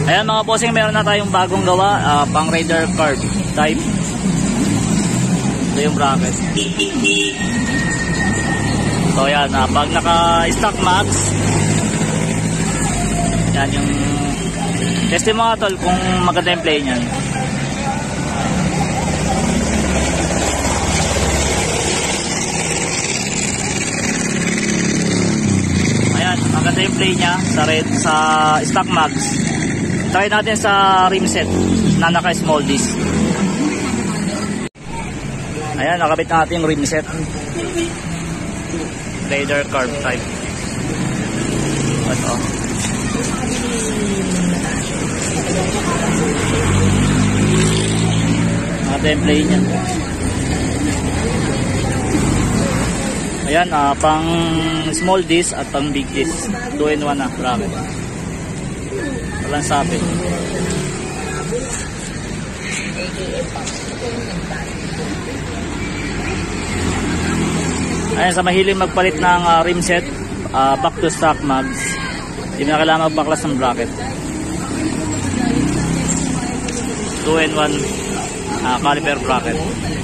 Ayan mga bossing, meron na tayong bagong gawa, pang Raider curve type. Ito yung bracket. So yan, pag naka-stock max, yan yung testing mga tol kung maganda yung play nyan. Ayan, maganda yung play nya sa stock max. Try natin sa rim set na naka small disc. Ayan, nakabit natin yung rim set. Raider curve type. Ito. Play niya. Ayan, pang small disc at pang big disc. 2-in-1 na bracket. Walang sabi. Ayan, sa mahiling magpalit ng rim set, back to stock mags, hindi na kailangan magbaklas ng bracket. 2-in-1 caliper bracket.